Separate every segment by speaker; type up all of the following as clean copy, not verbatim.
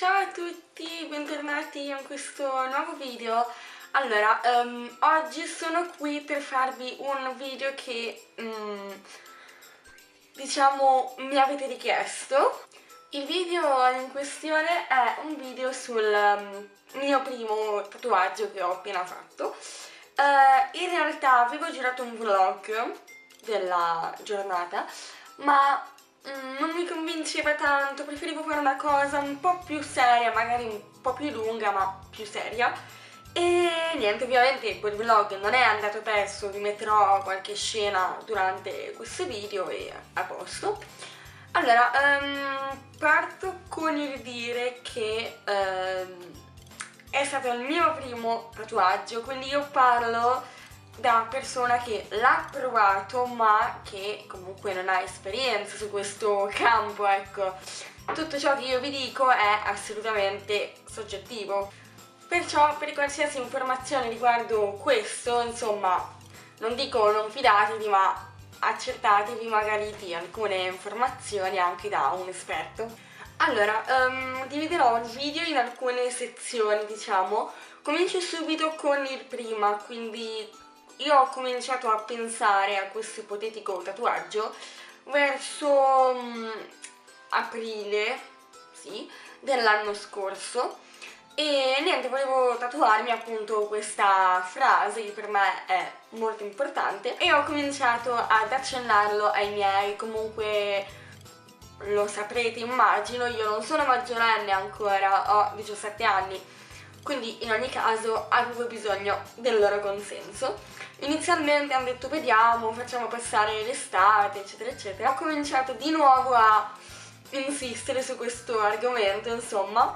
Speaker 1: Ciao a tutti, bentornati in questo nuovo video. Allora, oggi sono qui per farvi un video che, diciamo, mi avete richiesto. Il video in questione è un video sul mio primo tatuaggio che ho appena fatto. In realtà avevo girato un vlog della giornata, ma non mi convinceva tanto, preferivo fare una cosa un po' più seria, magari un po' più lunga ma più seria. E niente, ovviamente quel vlog non è andato perso, vi metterò qualche scena durante questo video e a posto. Allora, parto con il dire che è stato il mio primo tatuaggio, quindi io parlo da persona che l'ha provato ma che comunque non ha esperienza su questo campo, ecco. Tutto ciò che io vi dico è assolutamente soggettivo, perciò per qualsiasi informazione riguardo questo, insomma, non dico non fidatevi, ma accertatevi magari di alcune informazioni anche da un esperto. Allora, dividerò il video in alcune sezioni, diciamo. Comincio subito con il prima, quindi io ho cominciato a pensare a questo ipotetico tatuaggio verso aprile, sì, dell'anno scorso. E niente, volevo tatuarmi appunto questa frase che per me è molto importante e ho cominciato ad accennarlo ai miei. Comunque lo saprete, immagino, io non sono maggiorenne ancora, ho 17 anni, quindi in ogni caso avevo bisogno del loro consenso. Inizialmente hanno detto vediamo, facciamo passare l'estate, eccetera eccetera. Ho cominciato di nuovo a insistere su questo argomento, insomma,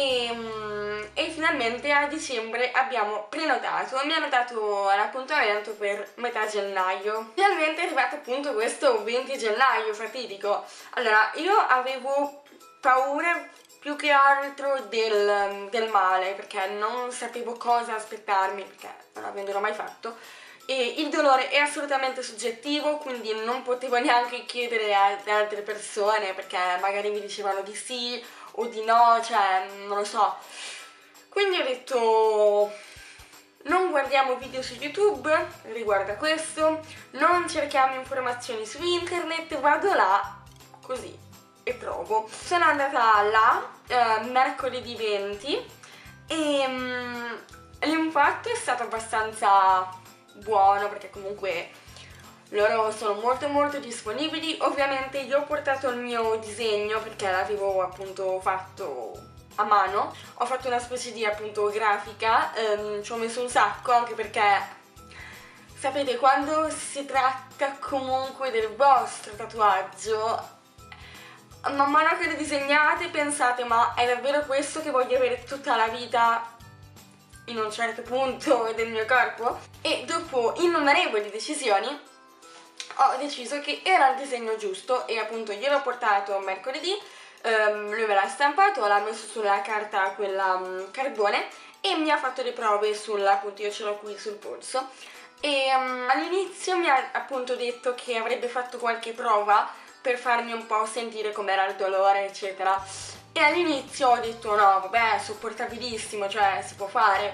Speaker 1: e finalmente a dicembre abbiamo prenotato. Mi hanno dato l'appuntamento per metà gennaio. Finalmente è arrivato appunto questo 20 gennaio fatidico. Allora, io avevo paura più che altro del male, perché non sapevo cosa aspettarmi, perché non avendolo mai fatto. E il dolore è assolutamente soggettivo, quindi non potevo neanche chiedere ad altre persone, perché magari mi dicevano di sì o di no, cioè non lo so. Quindi ho detto non guardiamo video su YouTube riguardo a questo, non cerchiamo informazioni su internet, vado là così e provo. Sono andata là mercoledì 20 e l'impatto è stato abbastanza buono, perché comunque loro sono molto disponibili. Ovviamente io ho portato il mio disegno perché l'avevo appunto fatto a mano, ho fatto una specie di appunto grafica, ci ho messo un sacco, anche perché sapete, quando si tratta comunque del vostro tatuaggio, man mano che lo disegnate pensate ma è davvero questo che voglio avere tutta la vita in un certo punto del mio corpo? E dopo innumerevoli decisioni ho deciso che era il disegno giusto e appunto gliel'ho portato mercoledì, lui me l'ha stampato, l'ha messo sulla carta quella carbone e mi ha fatto le prove appunto io ce l'ho qui sul polso e all'inizio mi ha appunto detto che avrebbe fatto qualche prova per farmi un po' sentire com'era il dolore eccetera. E all'inizio ho detto no, vabbè, è sopportabilissimo, cioè si può fare.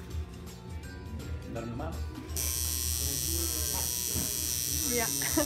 Speaker 2: Dare una mano?
Speaker 1: Via.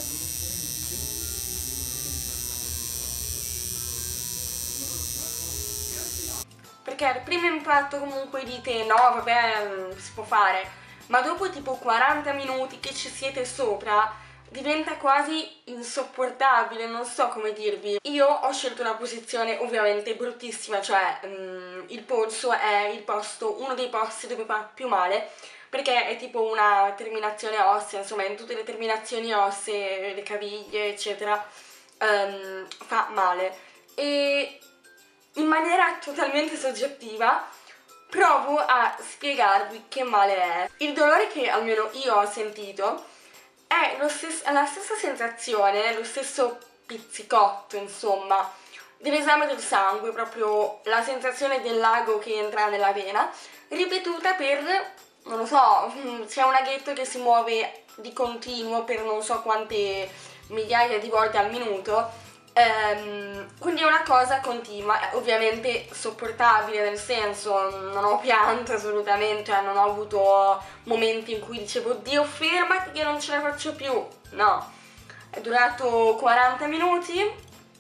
Speaker 1: Perché al primo impatto comunque dite no, vabbè, si può fare, ma dopo tipo 40 minuti che ci siete sopra diventa quasi insopportabile, non so come dirvi. Io ho scelto una posizione ovviamente bruttissima, cioè il polso è uno dei posti dove fa più male, perché è tipo una terminazione ossea, insomma in tutte le terminazioni ossee, le caviglie eccetera, fa male. E in maniera totalmente soggettiva provo a spiegarvi che male è. Il dolore che almeno io ho sentito è la stessa sensazione, lo stesso pizzicotto, insomma, dell'esame del sangue, proprio la sensazione del lago che entra nella vena, ripetuta per, non lo so, c'è un aghetto che si muove di continuo per non so quante migliaia di volte al minuto Quindi è una cosa continua, ovviamente sopportabile, nel senso non ho pianto assolutamente, cioè non ho avuto momenti in cui dicevo oddio fermati che non ce la faccio più, no, è durato 40 minuti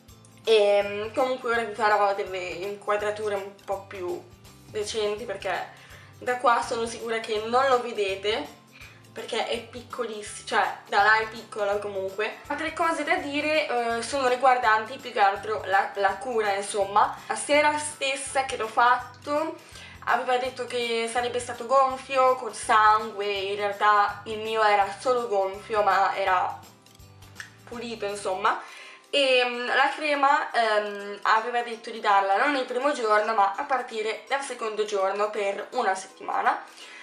Speaker 1: e comunque ora vi farò delle inquadrature un po' più decenti perché da qua sono sicura che non lo vedete perché è piccolissimo, cioè da là è piccolo comunque. Altre cose da dire sono riguardanti più che altro la cura, insomma. La sera stessa che l'ho fatto aveva detto che sarebbe stato gonfio col sangue, in realtà il mio era solo gonfio ma era pulito insomma. E la crema aveva detto di darla non il primo giorno ma a partire dal secondo giorno per una settimana.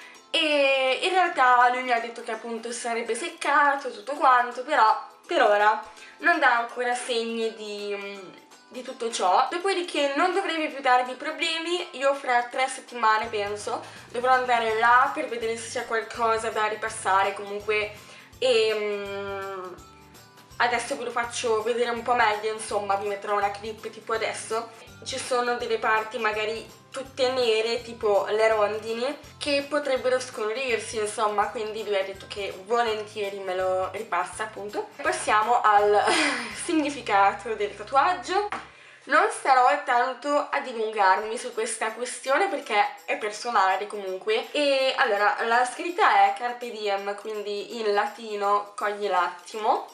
Speaker 1: E in realtà lui mi ha detto che appunto sarebbe seccato tutto quanto, però per ora non dà ancora segni di tutto ciò. Dopodiché non dovrebbe più darvi problemi, io fra 3 settimane penso dovrò andare là per vedere se c'è qualcosa da ripassare comunque e adesso ve lo faccio vedere un po' meglio, insomma vi metterò una clip tipo adesso. Ci sono delle parti magari tutte nere, tipo le rondini, che potrebbero scolorirsi, insomma, quindi lui ha detto che volentieri me lo ripassa, appunto. Passiamo al significato del tatuaggio. Non starò tanto a dilungarmi su questa questione perché è personale comunque. E allora, la scritta è Carpe Diem, quindi in latino cogli l'attimo.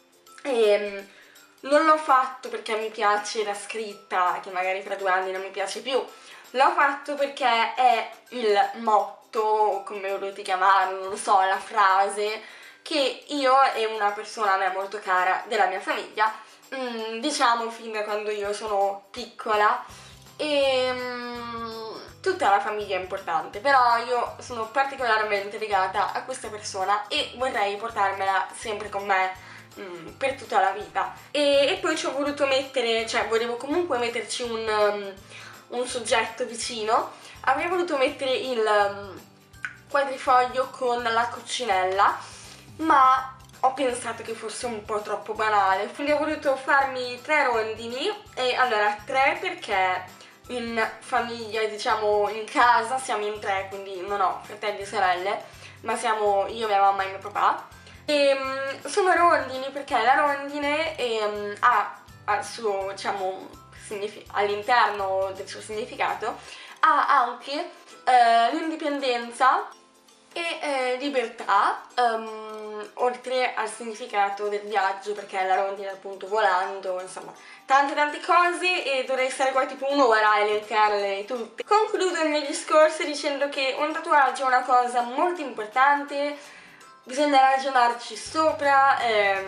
Speaker 1: E non l'ho fatto perché mi piace la scritta, che magari fra 2 anni non mi piace più. L'ho fatto perché è il motto, come volete chiamarlo, non so, la frase che io e una persona a me molto cara della mia famiglia diciamo fin da quando io sono piccola e tutta la famiglia è importante, però io sono particolarmente legata a questa persona e vorrei portarmela sempre con me per tutta la vita. E poi ci ho voluto mettere, cioè volevo comunque metterci un soggetto vicino, avrei voluto mettere il quadrifoglio con la coccinella, ma ho pensato che fosse un po' troppo banale, quindi ho voluto farmi 3 rondini. E allora 3 perché in famiglia, diciamo in casa, siamo in 3, quindi non ho fratelli e sorelle, ma siamo io, mia mamma e mio papà. E sono rondini perché la rondine ha al suo, diciamo, all'interno del suo significato ha anche l'indipendenza e libertà, oltre al significato del viaggio, perché la rondine appunto volando, insomma tante cose e dovrei stare qua tipo un'ora a elencarle tutte. Concludo il mio discorso dicendo che un tatuaggio è una cosa molto importante, bisogna ragionarci sopra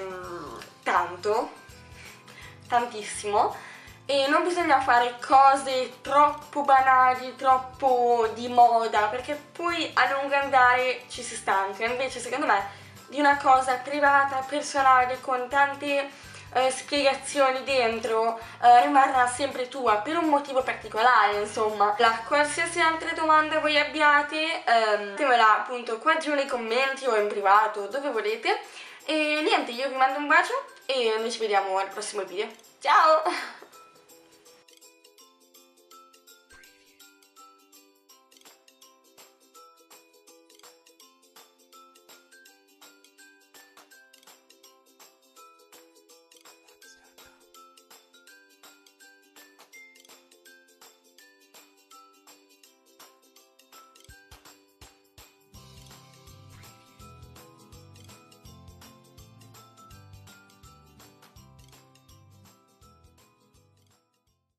Speaker 1: tantissimo, e non bisogna fare cose troppo banali, troppo di moda, perché poi a lungo andare ci si stanca. Invece secondo me di una cosa privata, personale, con tante spiegazioni dentro, rimarrà sempre tua per un motivo particolare, insomma. Qualsiasi altra domanda voi abbiate, fatemela appunto qua giù nei commenti o in privato, dove volete. E niente, io vi mando un bacio e noi ci vediamo al prossimo video. Ciao!